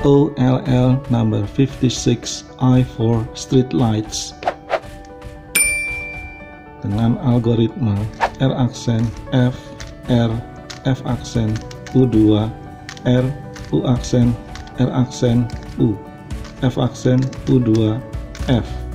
OLL number 56 I4 street lights dengan algoritma R aksen F R F aksen U2 R U aksen R aksen U F aksen U2 F.